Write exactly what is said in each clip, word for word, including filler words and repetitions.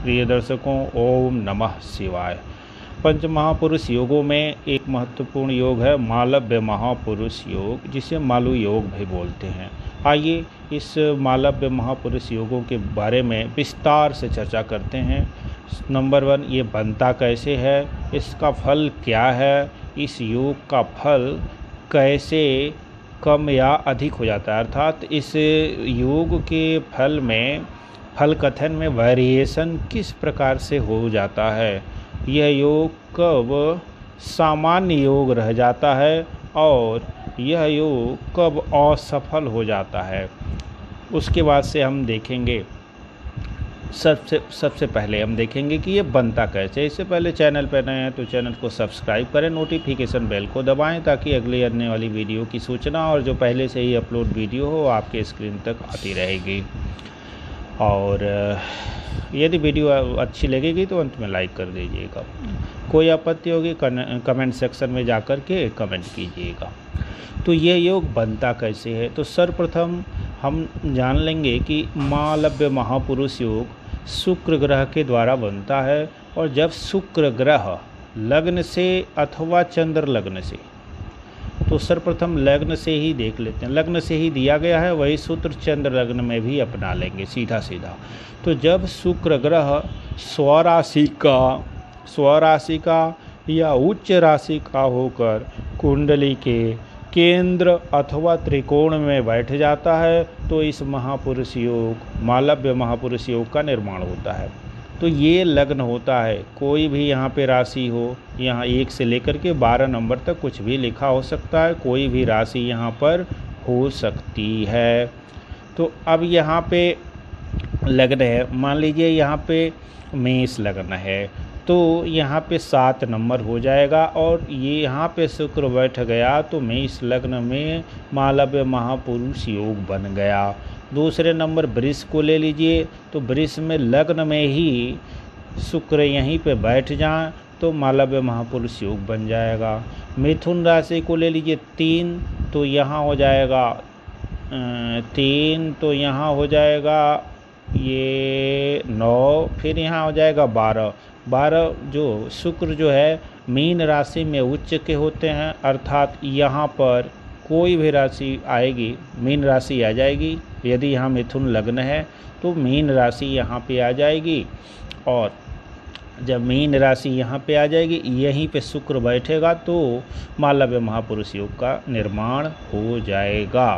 प्रिय दर्शकों, ओम नमः शिवाय। पंच महापुरुष योगों में एक महत्वपूर्ण योग है मालव्य महापुरुष योग, जिसे मालू योग भी बोलते हैं। आइए इस मालव्य महापुरुष योगों के बारे में विस्तार से चर्चा करते हैं। नंबर वन, ये बनता कैसे है, इसका फल क्या है, इस योग का फल कैसे कम या अधिक हो जाता है, अर्थात इस योग के फल में फल कथन में वेरिएशन किस प्रकार से हो जाता है, यह योग कब सामान्य योग रह जाता है और यह योग कब असफल हो जाता है, उसके बाद से हम देखेंगे। सबसे सबसे पहले हम देखेंगे कि ये बनता कैसे। इससे पहले चैनल पर नए हैं तो चैनल को सब्सक्राइब करें, नोटिफिकेशन बेल को दबाएं ताकि अगली आने वाली वीडियो की सूचना और जो पहले से ही अपलोड वीडियो हो आपके स्क्रीन तक आती रहेगी। और यदि वीडियो अच्छी लगेगी तो अंत में लाइक कर दीजिएगा। कोई आपत्ति होगी कमेंट सेक्शन में जाकर के कमेंट कीजिएगा। तो ये योग बनता कैसे है, तो सर्वप्रथम हम जान लेंगे कि मालव्य महापुरुष योग शुक्र ग्रह के द्वारा बनता है। और जब शुक्र ग्रह लग्न से अथवा चंद्र लग्न से, तो सर्वप्रथम लग्न से ही देख लेते हैं, लग्न से ही दिया गया है, वही सूत्र चंद्र लग्न में भी अपना लेंगे सीधा सीधा। तो जब शुक्र ग्रह स्वराशि का स्वराशि का या उच्च राशि का होकर कुंडली के केंद्र अथवा त्रिकोण में बैठ जाता है तो इस महापुरुष योग मालव्य महापुरुष योग का निर्माण होता है। तो ये लग्न होता है, कोई भी यहाँ पे राशि हो, यहाँ एक से लेकर के बारह नंबर तक कुछ भी लिखा हो सकता है, कोई भी राशि यहाँ पर हो सकती है। तो अब यहाँ पे लग्न है, मान लीजिए यहाँ पे मेष लग्न है, तो यहाँ पे सात नंबर हो जाएगा और ये यहाँ पे शुक्र बैठ गया तो मेष लग्न में मालव्य महापुरुष योग बन गया। दूसरे नंबर वृष को ले लीजिए, तो वृष में लग्न में ही शुक्र यहीं पे बैठ जाए तो मालव्य महापुरुष योग बन जाएगा। मिथुन राशि को ले लीजिए, तीन तो यहाँ हो जाएगा तीन तो यहाँ हो जाएगा ये नौ, फिर यहाँ हो जाएगा बारह। बारह जो शुक्र जो है मीन राशि में उच्च के होते हैं, अर्थात यहाँ पर कोई भी राशि आएगी मीन राशि आ जाएगी। यदि यहाँ मिथुन लग्न है तो मीन राशि यहाँ पे आ जाएगी और जब मीन राशि यहाँ पे आ जाएगी यहीं पे शुक्र बैठेगा तो मालव्य महापुरुष योग का निर्माण हो जाएगा।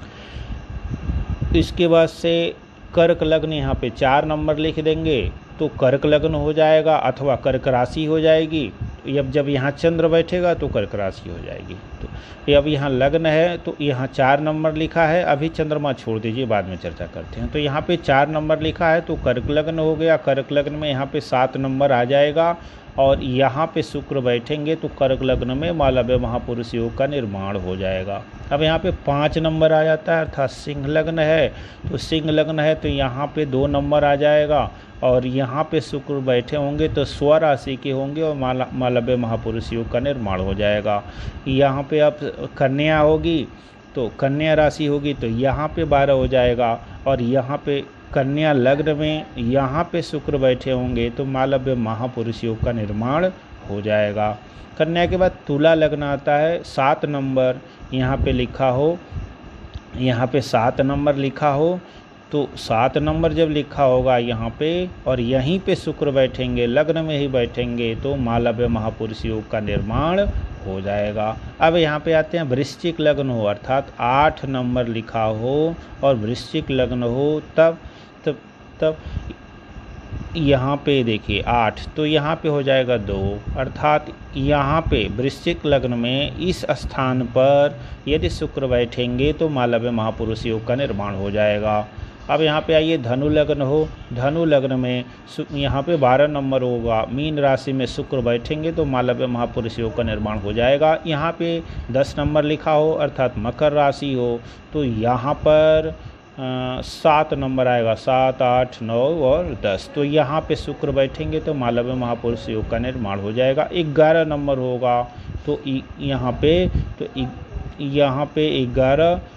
इसके बाद से कर्क लग्न यहाँ पे चार नंबर लिख देंगे तो कर्क लग्न हो जाएगा अथवा कर्क राशि हो जाएगी। अब जब यहाँ चंद्र बैठेगा तो कर्क राशि हो जाएगी। तो अब यहाँ लग्न है तो यहाँ चार नंबर लिखा है, अभी चंद्रमा छोड़ दीजिए बाद में चर्चा करते हैं। तो यहाँ पे चार नंबर लिखा है तो कर्क लग्न हो गया। कर्क लग्न में यहाँ पे सात नंबर आ जाएगा और यहाँ पे शुक्र बैठेंगे तो कर्क लग्न में मालव्य महापुरुष योग का निर्माण हो जाएगा। अब यहाँ पे पाँच नंबर आ जाता है, अर्थात सिंह लग्न है तो सिंह लग्न है तो यहाँ पे दो नंबर आ जाएगा और यहाँ पे शुक्र बैठे होंगे तो स्वराशि के होंगे और माला मालव्य महापुरुष योग का निर्माण हो जाएगा। यहाँ पे अब कन्या होगी तो कन्या राशि होगी तो यहाँ पे बारह हो जाएगा और यहाँ पे कन्या लग्न में यहाँ पे शुक्र बैठे होंगे तो मालव्य महापुरुष योग का निर्माण हो जाएगा। कन्या के बाद तुला लग्न आता है, सात नंबर यहाँ पे लिखा हो, यहाँ पे सात नंबर लिखा हो तो सात नंबर जब लिखा होगा यहाँ पे और यहीं पे शुक्र बैठेंगे लग्न में ही बैठेंगे तो मालव्य महापुरुष योग का निर्माण हो जाएगा। अब यहाँ पे आते हैं वृश्चिक लग्न हो, अर्थात आठ नंबर लिखा हो और वृश्चिक लग्न हो तब तब तब यहाँ पे देखिए आठ तो यहाँ पे हो जाएगा दो, अर्थात यहाँ पे वृश्चिक लग्न में इस स्थान पर यदि शुक्र बैठेंगे तो मालव्य महापुरुष योग का निर्माण हो जाएगा। अब यहाँ पे आइए धनु लग्न हो, धनु लग्न में यहाँ पे बारह नंबर होगा, मीन राशि में शुक्र बैठेंगे तो मालव्य महापुरुष योग का निर्माण हो जाएगा। यहाँ पे दस नंबर लिखा हो अर्थात मकर राशि हो तो यहाँ पर आ, सात नंबर आएगा, सात आठ नौ और दस तो यहाँ पे शुक्र बैठेंगे तो मालव्य महापुरुष योग का निर्माण हो जाएगा। ग्यारह नंबर होगा तो यहाँ पे तो यहाँ पे ग्यारह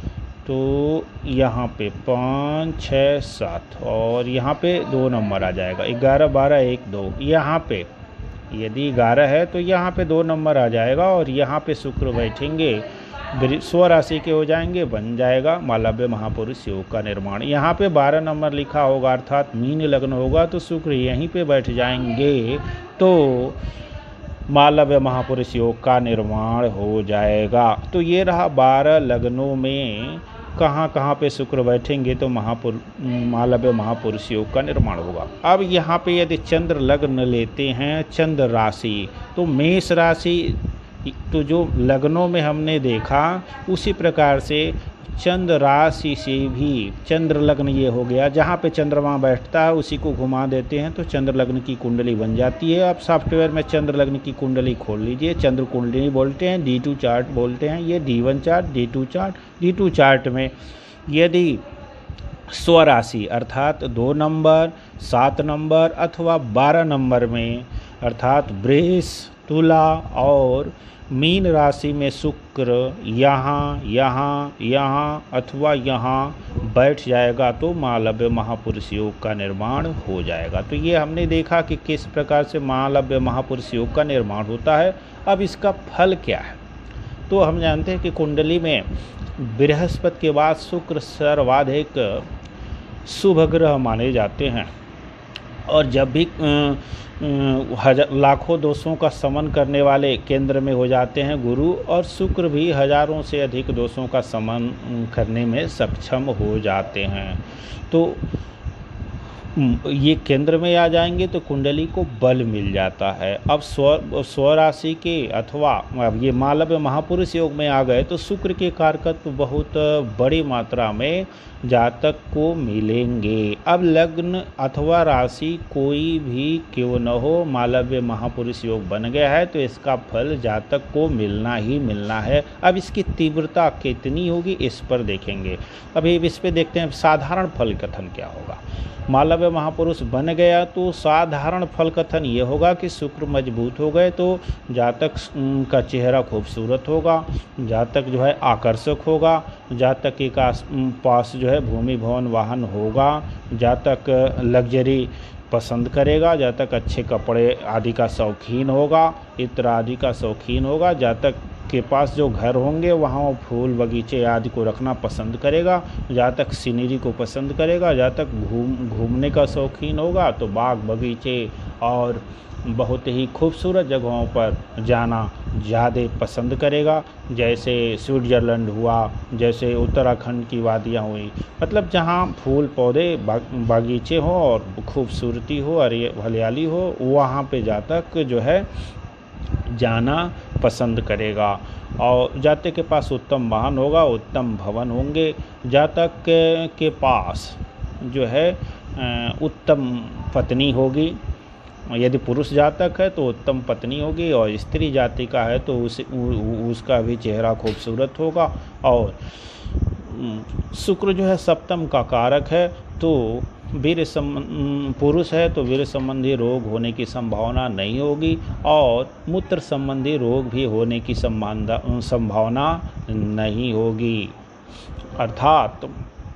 तो यहाँ पे पाँच छः सात और यहाँ पे दो नंबर आ जाएगा, ग्यारह बारह एक दो। यहाँ पे यदि ग्यारह है तो यहाँ पे दो नंबर आ जाएगा और यहाँ पे शुक्र बैठेंगे, स्व राशि के हो जाएंगे, बन जाएगा मालव्य महापुरुष योग का निर्माण। यहाँ पे बारह नंबर लिखा होगा अर्थात मीन लग्न होगा तो शुक्र यहीं पे बैठ जाएंगे तो मालव्य महापुरुष योग का निर्माण हो जाएगा। तो ये रहा बारह लग्नों में कहाँ कहाँ पे शुक्र बैठेंगे तो महापुर मालव्य महापुरुष योग का निर्माण होगा। अब यहाँ पे यदि चंद्र लग्न लेते हैं, चंद्र राशि, तो मेष राशि तो जो लग्नों में हमने देखा उसी प्रकार से चंद्र राशि से भी चंद्र लग्न ये हो गया, जहाँ पे चंद्रमा बैठता है उसी को घुमा देते हैं तो चंद्र लग्न की कुंडली बन जाती है। अब सॉफ्टवेयर में चंद्र लग्न की कुंडली खोल लीजिए, चंद्र कुंडली बोलते हैं, डी टू चार्ट बोलते हैं, ये D one chart, D two chart. D two chart में यदि स्व राशि अर्थात दो नंबर, सात नंबर अथवा बारह नंबर में अर्थात वृष, तुला और मीन राशि में शुक्र यहाँ यहाँ यहाँ अथवा यहाँ बैठ जाएगा तो मालव्य महापुरुष योग का निर्माण हो जाएगा। तो ये हमने देखा कि किस प्रकार से मालव्य महापुरुष योग का निर्माण होता है। अब इसका फल क्या है, तो हम जानते हैं कि कुंडली में बृहस्पति के बाद शुक्र सर्वाधिक शुभ ग्रह माने जाते हैं और जब भी हजार लाखों दोषों का समन करने वाले केंद्र में हो जाते हैं गुरु, और शुक्र भी हजारों से अधिक दोषों का समन करने में सक्षम हो जाते हैं। तो ये केंद्र में आ जाएंगे तो कुंडली को बल मिल जाता है। अब स्व स्व राशि के अथवा अब ये मालव्य महापुरुष योग में आ गए तो शुक्र के कारकत्व बहुत बड़ी मात्रा में जातक को मिलेंगे। अब लग्न अथवा राशि कोई भी क्यों न हो, मालव्य महापुरुष योग बन गया है तो इसका फल जातक को मिलना ही मिलना है। अब इसकी तीव्रता कितनी होगी इस पर देखेंगे। अभी इस पे देखते हैं साधारण फल कथन क्या होगा। मालव्य महापुरुष बन गया तो साधारण फल कथन ये होगा कि शुक्र मजबूत हो गए तो जातक का चेहरा खूबसूरत होगा, जातक जो है आकर्षक होगा, जातक के पास जो है भूमि भवन वाहन होगा, जातक लग्जरी पसंद करेगा, जातक अच्छे कपड़े आदि का शौकीन होगा, इत्र आदि का शौकीन होगा, जातक के पास जो घर होंगे वहाँ फूल बगीचे आदि को रखना पसंद करेगा, जातक सीनरी को पसंद करेगा, जातक घूम घूमने का शौकीन होगा तो बाग बगीचे और बहुत ही खूबसूरत जगहों पर जाना ज़्यादा पसंद करेगा, जैसे स्विट्ज़रलैंड हुआ, जैसे उत्तराखंड की वादियाँ हुई, मतलब जहाँ फूल पौधे बागीचे हों और खूबसूरती हो, हरियाली हो, वहाँ पे जातक जो है जाना पसंद करेगा। और जातक के पास उत्तम वाहन होगा, उत्तम भवन होंगे, जातक के, के पास जो है उत्तम पत्नी होगी, यदि पुरुष जातक है तो उत्तम पत्नी होगी और स्त्री जाति का है तो उस उसका भी चेहरा खूबसूरत होगा। और शुक्र जो है सप्तम का कारक है तो वीर पुरुष है तो वीर संबंधी रोग होने की संभावना नहीं होगी और मूत्र संबंधी रोग भी होने की संभावना नहीं होगी। अर्थात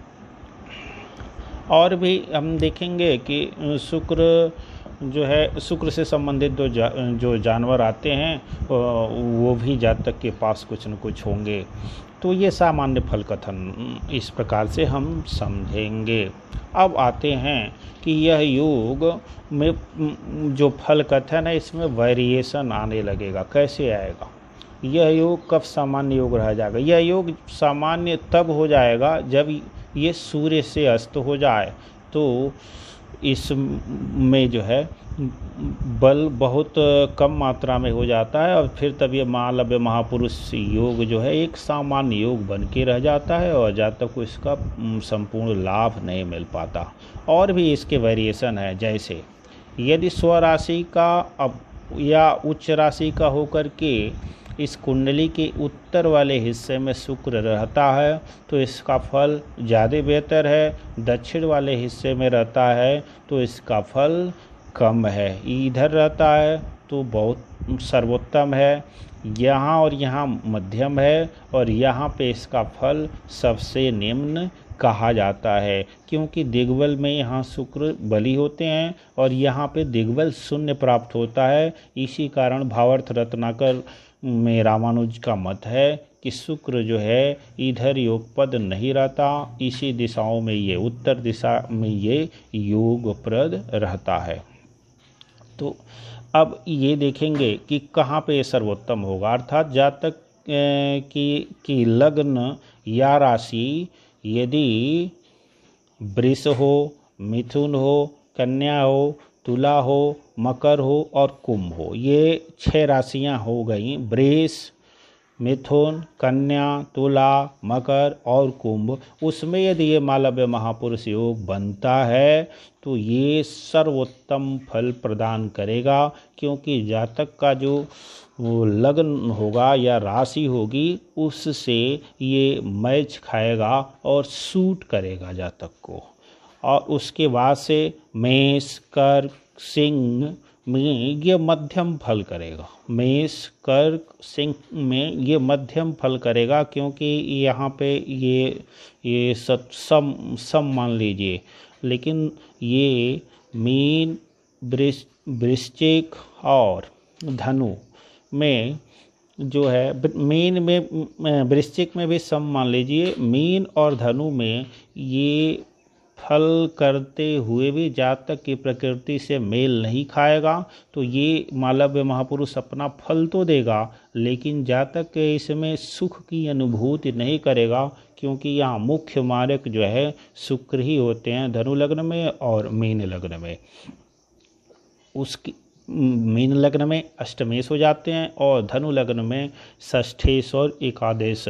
और भी हम देखेंगे कि शुक्र जो है शुक्र से संबंधित जो जा, जो जानवर आते हैं वो भी जातक के पास कुछ न कुछ होंगे। तो ये सामान्य फल कथन इस प्रकार से हम समझेंगे। अब आते हैं कि यह योग में जो फल कथन है इसमें वेरिएशन आने लगेगा। कैसे आएगा? यह योग कब सामान्य योग रह जाएगा? यह योग सामान्य तब हो जाएगा जब ये सूर्य से अस्त हो जाए, तो इसमें जो है बल बहुत कम मात्रा में हो जाता है और फिर तब ये मालव्य महापुरुष योग जो है एक सामान्य योग बन के रह जाता है और जातक को इसका संपूर्ण लाभ नहीं मिल पाता। और भी इसके वेरिएशन है, जैसे यदि स्वराशि का अब या उच्च राशि का होकर के इस कुंडली के उत्तर वाले हिस्से में शुक्र रहता है तो इसका फल ज़्यादा बेहतर है, दक्षिण वाले हिस्से में रहता है तो इसका फल कम है, इधर रहता है तो बहुत सर्वोत्तम है, यहाँ और यहाँ मध्यम है, और यहाँ पे इसका फल सबसे निम्न कहा जाता है, क्योंकि दिग्बल में यहाँ शुक्र बली होते हैं और यहाँ पे दिग्बल शून्य प्राप्त होता है। इसी कारण भावार्थ रत्नाकर में रामानुज का मत है कि शुक्र जो है इधर योगपद नहीं रहता, इसी दिशाओं में ये उत्तर दिशा में ये योगप्रद रहता है। तो अब ये देखेंगे कि कहाँ पे ये सर्वोत्तम होगा, अर्थात जातक की की लग्न या राशि यदि वृष हो, मिथुन हो, कन्या हो, तुला हो, मकर हो और कुंभ हो, ये छह राशियां हो गई। वृष, मिथुन, कन्या, तुला, मकर और कुंभ, उसमें यदि ये मालव्य महापुरुष योग बनता है तो ये सर्वोत्तम फल प्रदान करेगा, क्योंकि जातक का जो वो लग्न होगा या राशि होगी उससे ये मैच खाएगा और सूट करेगा जातक को। और उसके बाद से मेष, कर्क, सिंह में ये मध्यम फल करेगा। मेष, कर्क, सिंह में ये मध्यम फल करेगा, क्योंकि यहाँ पे ये ये सब सम सम मान लीजिए, लेकिन ये मीन, वृश्चिक और धनु में जो है, मीन में वृश्चिक में भी सम मान लीजिए, मीन और धनु में ये फल करते हुए भी जातक की प्रकृति से मेल नहीं खाएगा। तो ये मालव्य महापुरुष अपना फल तो देगा, लेकिन जातक के इसमें सुख की अनुभूति नहीं करेगा, क्योंकि यहाँ मुख्य मारक जो है शुक्र ही होते हैं धनु लग्न में और मीन लग्न में। उसकी मीन लग्न में अष्टमेश हो जाते हैं और धनु लग्न में षष्ठेश और एकादश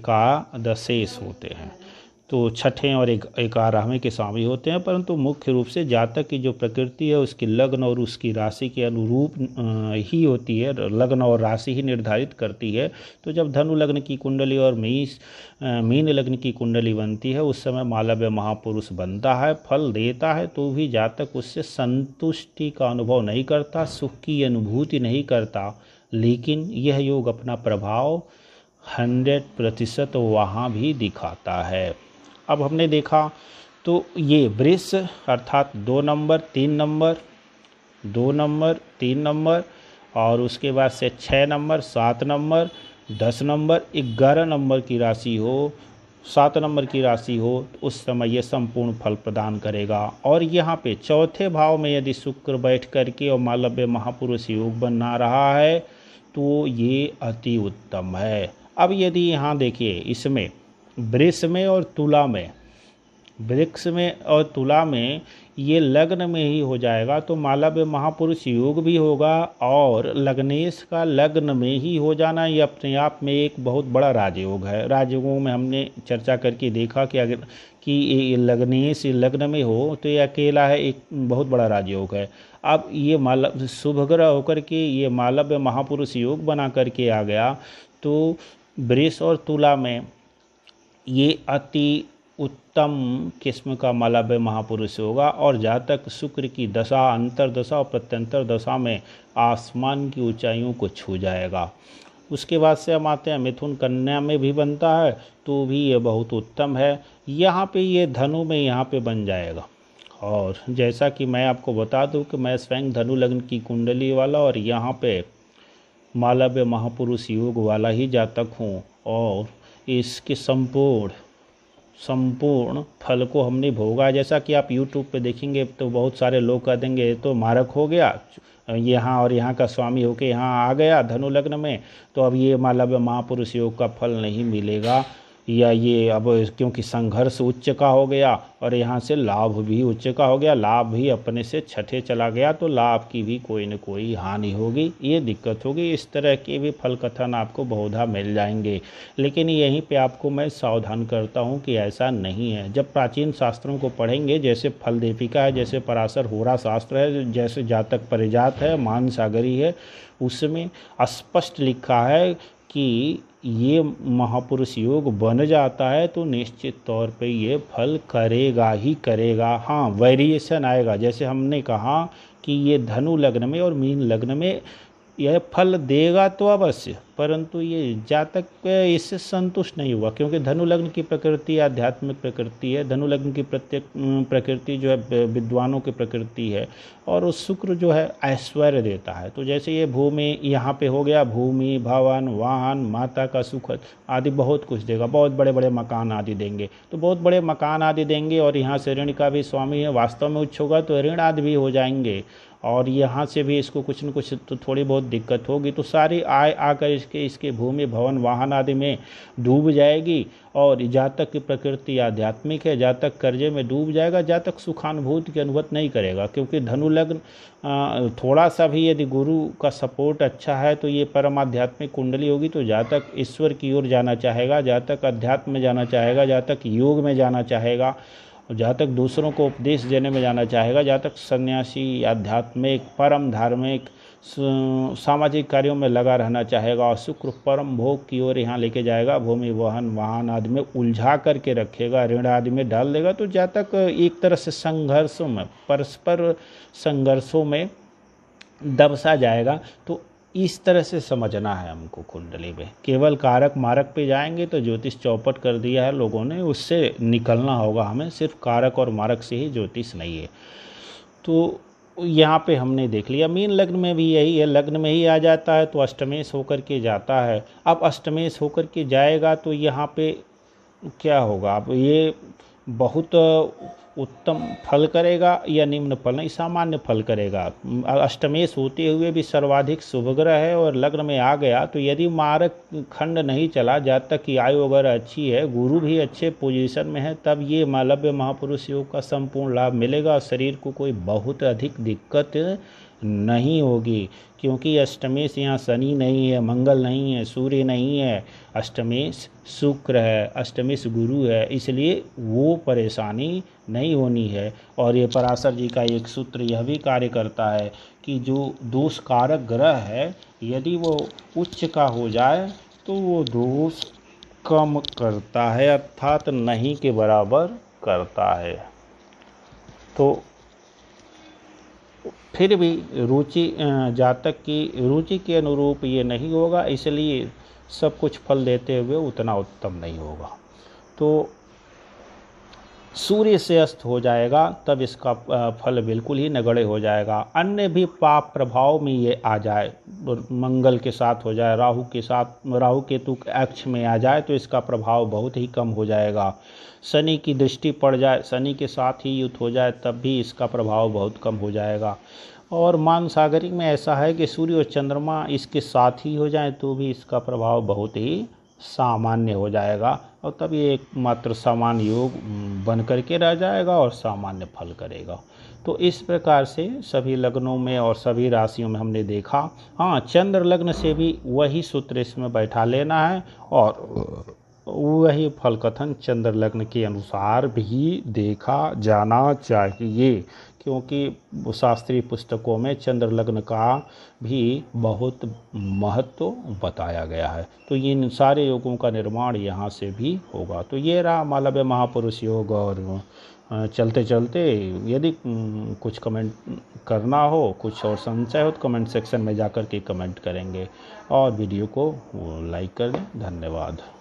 एकादशेश होते हैं। तो छठें और एक ग्यारहवें के स्वामी होते हैं, परंतु मुख्य रूप से जातक की जो प्रकृति है उसकी लग्न और उसकी राशि के अनुरूप ही होती है, लग्न और राशि ही निर्धारित करती है। तो जब धनु लग्न की कुंडली और मेष मीन लग्न की कुंडली बनती है, उस समय मालव्य महापुरुष बनता है, फल देता है, तो भी जातक उससे संतुष्टि का अनुभव नहीं करता, सुख की अनुभूति नहीं करता, लेकिन यह योग अपना प्रभाव हंड्रेड प्रतिशत वहाँ भी दिखाता है। अब हमने देखा तो ये वृष अर्थात दो नंबर, तीन नंबर, दो नंबर, तीन नंबर और उसके बाद से छः नंबर, सात नंबर, दस नंबर, ग्यारह नंबर की राशि हो, सात नंबर की राशि हो, तो उस समय ये संपूर्ण फल प्रदान करेगा। और यहाँ पे चौथे भाव में यदि शुक्र बैठ करके और मालव्य महापुरुष योग बना रहा है तो ये अति उत्तम है। अब यदि यहाँ देखिए, इसमें वृष में और तुला में, वृक्ष में और तुला में ये लग्न में ही हो जाएगा, तो मालव्य महापुरुष योग भी होगा और लग्नेश का लग्न में ही हो जाना ये अपने आप में एक बहुत बड़ा राजयोग है। राजयोगों में हमने चर्चा करके देखा कि अगर कि ये लग्नेश लग्न में हो तो ये अकेला है, एक बहुत बड़ा राजयोग है। अब ये मालव शुभ ग्रह होकर के ये मालव्य महापुरुष योग बना करके आ गया, तो वृष और तुला में ये अति उत्तम किस्म का मालव्य महापुरुष होगा और जातक शुक्र की दशा, अंतर दशा और प्रत्यंतर दशा में आसमान की ऊंचाइयों को छू जाएगा। उसके बाद से हम आते हैं मिथुन कन्या में भी बनता है तो भी ये बहुत उत्तम है। यहाँ पे ये धनु में यहाँ पे बन जाएगा। और जैसा कि मैं आपको बता दूं कि मैं स्वयं धनु लग्न की कुंडली वाला और यहाँ पे मालव्य महापुरुष योग वाला ही जातक हूँ और इसके संपूर्ण संपूर्ण फल को हमने भोगा। जैसा कि आप यूट्यूब पे देखेंगे तो बहुत सारे लोग कह देंगे तो मारक हो गया, यहाँ और यहाँ का स्वामी होके यहाँ आ गया धनु लग्न में, तो अब ये मालव्य महापुरुष योग का फल नहीं मिलेगा, या ये अब क्योंकि संघर्ष उच्च का हो गया और यहाँ से लाभ भी उच्च का हो गया, लाभ भी अपने से छठे चला गया, तो लाभ की भी कोई न कोई हानि होगी, ये दिक्कत होगी। इस तरह के भी फल कथन आपको बहुधा मिल जाएंगे, लेकिन यहीं पे आपको मैं सावधान करता हूँ कि ऐसा नहीं है। जब प्राचीन शास्त्रों को पढ़ेंगे, जैसे फल दीपिका है, जैसे पराशर होरा शास्त्र है, जैसे जातक परिजात है, मान सागरी है, उसमें स्पष्ट लिखा है कि ये महापुरुष योग बन जाता है तो निश्चित तौर पे ये फल करेगा ही करेगा। हाँ, वेरिएशन आएगा, जैसे हमने कहा कि ये धनु लग्न में और मीन लग्न में यह फल देगा तो अवश्य, परंतु ये जातक इससे संतुष्ट नहीं हुआ, क्योंकि धनु लग्न की प्रकृति आध्यात्मिक प्रकृति है। धनु लग्न की प्रत्येक प्रकृति जो है विद्वानों की प्रकृति है, और उस शुक्र जो है ऐश्वर्य देता है। तो जैसे ये भूमि यहाँ पे हो गया, भूमि, भवन, वाहन, माता का सुख आदि बहुत कुछ देगा, बहुत बड़े बड़े मकान आदि देंगे। तो बहुत बड़े मकान आदि देंगे, और यहाँ से ऋण का भी स्वामी है, वास्तव में उच्च होगा तो ऋण आदि भी हो जाएंगे, और यहाँ से भी इसको कुछ न कुछ तो थोड़ी बहुत दिक्कत होगी। तो सारी आय आकर इसके इसके भूमि, भवन, वाहन आदि में डूब जाएगी। और जातक की प्रकृति आध्यात्मिक है, जातक कर्जे में डूब जाएगा, जातक सुखानुभूति की अनुभूति नहीं करेगा, क्योंकि धनु लग्न थोड़ा सा भी यदि गुरु का सपोर्ट अच्छा है तो ये परम आध्यात्मिक कुंडली होगी, तो जातक ईश्वर की ओर जाना चाहेगा, जातक अध्यात्म में जाना चाहेगा, जातक योग में जाना चाहेगा, जहाँ तक दूसरों को उपदेश देने में जाना चाहेगा, जहाँ तक सन्यासी, आध्यात्मिक, परम धार्मिक, सामाजिक कार्यों में लगा रहना चाहेगा, और शुक्र परम भोग की ओर यहाँ लेके जाएगा, भूमि, वाहन, वाहन आदि में उलझा करके रखेगा, ऋण आदि में डाल देगा। तो जहाँ तक एक तरह से संघर्षों में, परस्पर संघर्षों में दबसा जाएगा। तो इस तरह से समझना है हमको कुंडली में। केवल कारक मारक पे जाएंगे तो ज्योतिष चौपट कर दिया है लोगों ने, उससे निकलना होगा हमें। सिर्फ कारक और मारक से ही ज्योतिष नहीं है। तो यहाँ पे हमने देख लिया। मीन लग्न में भी यही है, लग्न में ही आ जाता है तो अष्टमेश होकर के जाता है। अब अष्टमेश होकर के जाएगा तो यहाँ पे क्या होगा, अब ये बहुत उत्तम फल करेगा या निम्न फल, नहीं सामान्य फल करेगा। अष्टमेश होते हुए भी सर्वाधिक शुभ ग्रह है और लग्न में आ गया, तो यदि मारक खंड नहीं चला, जब तक की आयु वगैरह अच्छी है, गुरु भी अच्छे पोजीशन में है, तब ये मालव्य महापुरुष योग का संपूर्ण लाभ मिलेगा। शरीर को कोई बहुत अधिक दिक्कत नहीं होगी, क्योंकि अष्टमेश यहाँ शनि नहीं है, मंगल नहीं है, सूर्य नहीं है, अष्टमेश शुक्र है, अष्टमेश गुरु है, इसलिए वो परेशानी नहीं होनी है। और ये पराशर जी का एक सूत्र यह भी कार्य करता है कि जो दोष कारक ग्रह है, यदि वो उच्च का हो जाए तो वो दोष कम करता है, अर्थात नहीं के बराबर करता है। तो फिर भी रुचि जातक की रुचि के अनुरूप ये नहीं होगा, इसलिए सब कुछ फल देते हुए उतना उत्तम नहीं होगा। तो सूर्य से अस्त हो जाएगा तब इसका फल बिल्कुल ही नगण्य हो जाएगा। अन्य भी पाप प्रभाव में ये आ जाए, मंगल के साथ हो जाए, राहु के साथ, राहु केतु अक्ष में आ जाए तो इसका प्रभाव बहुत ही कम हो जाएगा। शनि की दृष्टि पड़ जाए, शनि के साथ ही युद्ध हो जाए, तब भी इसका प्रभाव बहुत कम हो जाएगा। और मानसागरिक में ऐसा है कि सूर्य और चंद्रमा इसके साथ ही हो जाए तो भी इसका प्रभाव बहुत ही सामान्य हो जाएगा, और तब ये एकमात्र सामान्य योग बन करके रह जाएगा और सामान्य फल करेगा। तो इस प्रकार से सभी लग्नों में और सभी राशियों में हमने देखा। हाँ, चंद्र लग्न से भी वही सूत्र इसमें बैठा लेना है, और वही फल कथन चंद्र लग्न के अनुसार भी देखा जाना चाहिए, क्योंकि शास्त्रीय पुस्तकों में चंद्र लग्न का भी बहुत महत्व बताया गया है। तो इन सारे योगों का निर्माण यहाँ से भी होगा। तो ये रहा मालव्य महापुरुष योग। और चलते चलते यदि कुछ कमेंट करना हो, कुछ और संशय हो, तो कमेंट सेक्शन में जाकर के कमेंट करेंगे, और वीडियो को लाइक कर दें। धन्यवाद।